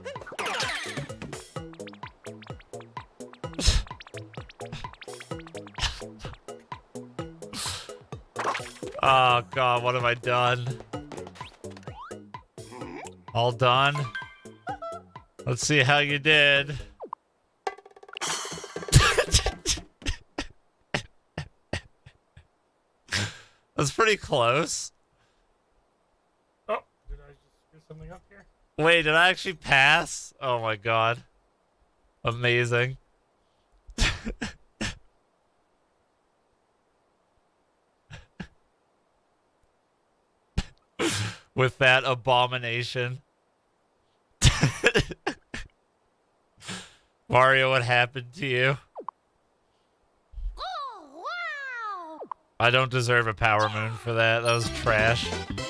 Oh god, what have I done? All done? Let's see how you did. That's pretty close. Oh, did I just screw something up here? Wait, did I actually pass? Oh my god. Amazing. With that abomination. Mario, what happened to you? Oh, wow! I don't deserve a power moon for that. That was trash.